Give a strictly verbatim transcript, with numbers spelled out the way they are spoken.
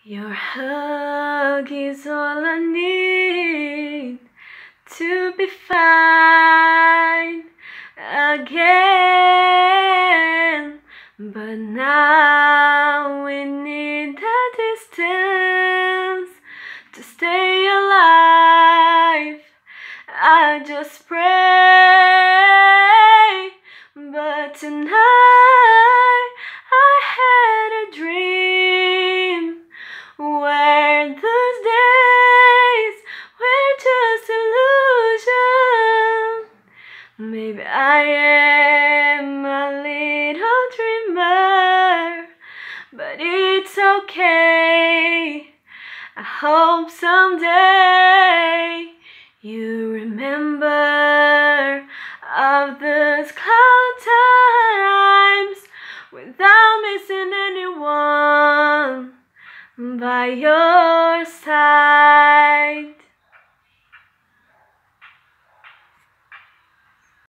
Your hug is all I need to be fine again. But now we need a distance to stay alive. I just pray, but tonight I had a dream where those days were just illusion. Maybe I am a little dreamer, but it's okay. I hope someday you remember of those cloud times without missing anyone by your side.